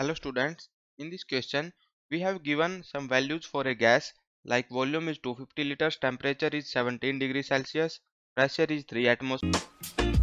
Hello students, in this question we have given some values for a gas like volume is 250 liters, temperature is 17 degrees Celsius, pressure is 3 atmosphere.